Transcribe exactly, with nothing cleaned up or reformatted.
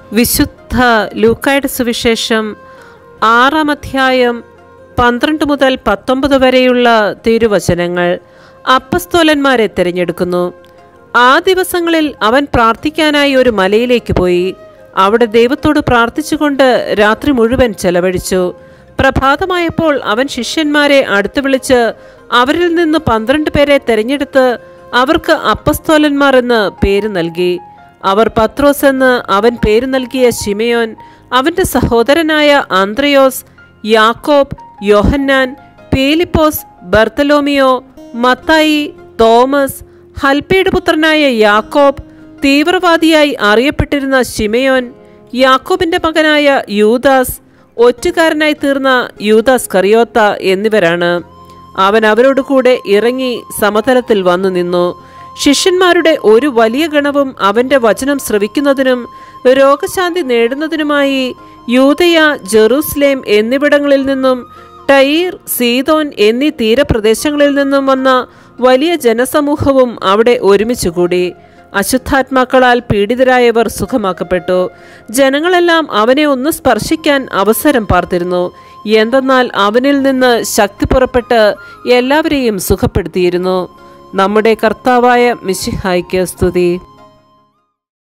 വിശുദ്ധ ലൂക്കായുടെ സുവിശേഷം ആറാം അധ്യായം പന്ത്രണ്ട് മുതൽ പത്തൊമ്പത് വരെയുള്ള തിരുവചനങ്ങൾ. അപ്പസ്തോലന്മാരെ തിരഞ്ഞെടുക്കുന്നു. ആ ദിവസങ്ങളിൽ അവൻ പ്രാർത്ഥിക്കാനായി ഒരു മലയിലേക്ക് പോയി. അവിടെ ദൈവത്തോട് പ്രാർത്ഥിച്ചുകൊണ്ട് രാത്രി മുഴുവൻ ചെലവഴിച്ചു. പ്രഭാതമായപ്പോൾ അവൻ ശിഷ്യന്മാരെ അടുത്ത് വിളിച്ച് അവരിൽ നിന്ന് പന്ത്രണ്ട് പേരെ തിരഞ്ഞെടുത്ത് അവർക്ക് അപ്പസ്തോലന്മാർ എന്ന് പേര് നൽകി. അവർ പത്രോസ് എന്ന് അവൻ പേര് നൽകിയ ശിമയോൻ, അവൻ്റെ സഹോദരനായ അന്ത്രയോസ്, യാക്കോബ്, യോഹന്നാൻ, പീലിപ്പോസ്, ബർത്തലോമിയോ, മത്തായി, തോമസ്, ഹൽപ്പയുടെ പുത്രനായ യാക്കോബ്, തീവ്രവാദിയായി അറിയപ്പെട്ടിരുന്ന ശിമയോൻ, യാക്കോബിൻ്റെ മകനായ യൂദാസ്, ഒറ്റുകാരനായി തീർന്ന യൂദാസ് കറിയോത്ത എന്നിവരാണ്. അവൻ അവരോട് കൂടെ ഇറങ്ങി സമതലത്തിൽ വന്നു നിന്നു. ശിഷ്യന്മാരുടെ ഒരു വലിയ ഗണവും അവൻ്റെ വചനം ശ്രവിക്കുന്നതിനും രോഗശാന്തി നേടുന്നതിനുമായി യൂദയ, ജെറൂസലേം എന്നിവിടങ്ങളിൽ നിന്നും ടയീർ, സീദോൻ എന്നീ തീരപ്രദേശങ്ങളിൽ നിന്നും വന്ന വലിയ ജനസമൂഹവും അവിടെ ഒരുമിച്ചുകൂടി. അശുദ്ധാത്മാക്കളാൽ പീഡിതരായവർ സുഖമാക്കപ്പെട്ടു. ജനങ്ങളെല്ലാം അവനെ ഒന്ന് സ്പർശിക്കാൻ അവസരം പാർത്തിരുന്നു. എന്തെന്നാൽ അവനിൽ നിന്ന് ശക്തി പുറപ്പെട്ട് എല്ലാവരെയും സുഖപ്പെടുത്തിയിരുന്നു. നമ്മുടെ കർത്താവായ മിശിഹായ്ക്ക് സ്തുതി.